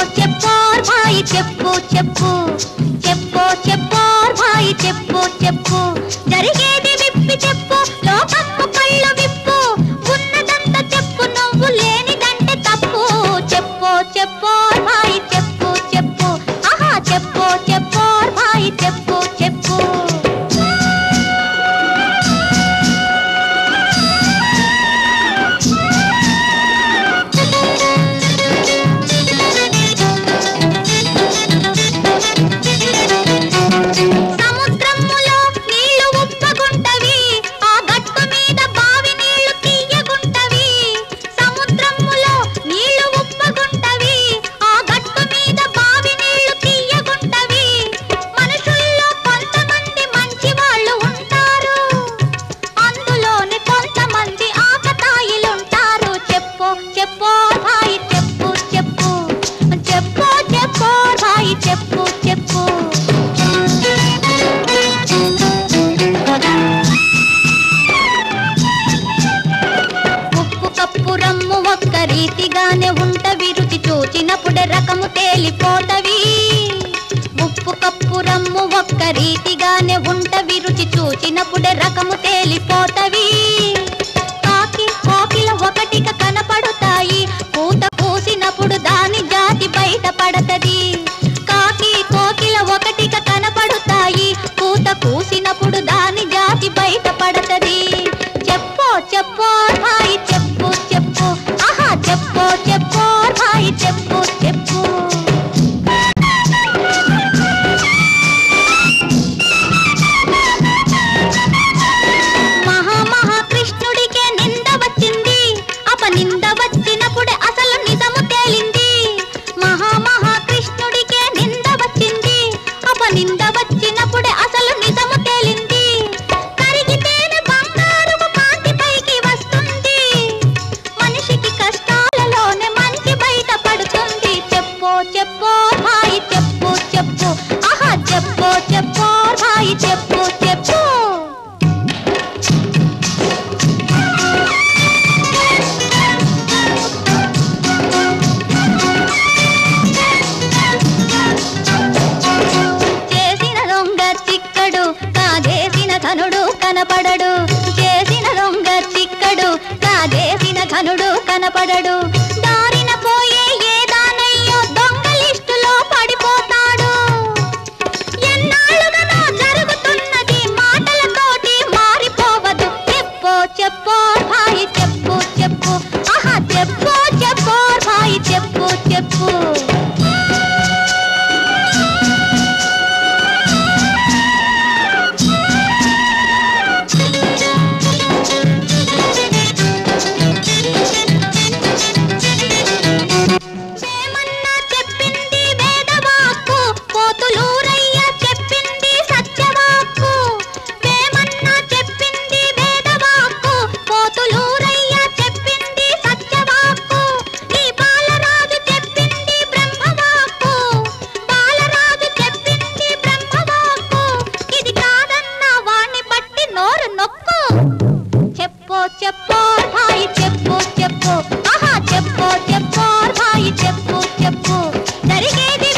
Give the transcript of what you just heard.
చెప్పో భాయి చెప్పు చెప్పు చెప్పో చెప్పో భాయి చెప్పు చెప్పు జరిగేది విప్పి చెప్పు లోకమ్ము కళ్ళు విప్పు ఉన్నదంతా చెప్పు నువ్వు లేనిదంటే తప్పు చెప్పో చెప్పో భాయి చెప్పు చెప్పు ఆహా చెప్పో చెప్పో భాయి చెప్పు చెప్పు చెప్పు చెప్పు ఉప్పు కప్పు రమ్ము ఒక్క రీతిగానే ఉంటవి రుచి చూచినప్పుడే రకము తేలిపోతవి ఉప్పు కప్పు రమ్ము ఒక్క రీతిగానే ఉంటవి రుచి చూచినప్పుడే రకము తేలిపోతవి కాకి కోకిల ఒకటిగా కనపడుతాయి పూత పూసినప్పుడు దాని జాతి బయట పడతది కోకిల ఒకటిగా కనపడుతాయి పూత పూసినప్పుడు దాని జాతి బయట పడతది చెప్పో చెప్పో భాయి చెప్పు చెప్పు ఆహా చెప్పో చెప్పో భాయి చెప్పు చెప్పు మహాకృష్ణుడికే నింద వచ్చింది అపనింద వచ్చినప్పుడే అసలు నిజము తేలింది మహాకృష్ణుడికే నింద వచ్చింది అపనింద వచ్చినప్పుడే అసలు నిజము తేలింది కరిగితేనే బంగారము కాంతి పైకి వస్తుంది మనిషికి కష్టాలలోనే మంచి బయట పడుతుంది చెప్పో చెప్పో భాయి చెప్పు చెప్పు ఆహా చెప్పో చెప్పో భాయి చెప్పు చెప్పు ఘనుడు కనపడడు చేసిన దొంగ చిక్కడు కాదేసిన ఘనుడు కనపడడు దారిన పోయే ఏదానయ్యో దొంగ లిస్టులో పడిపోతాడు ఎన్నాళ్ళుగా జరుగుతున్నది మాటలతోటి మారిపోవదు చెప్పో చెప్పో భాయి చెప్పు చెప్పు ఆహా చెప్పో చెప్పో భాయి చెప్పు చెప్పు చెప్పో భాయి చెప్పు చెప్పు ఆహా చెప్పో చెప్పో భాయి చెప్పు చెప్పు జరిగేది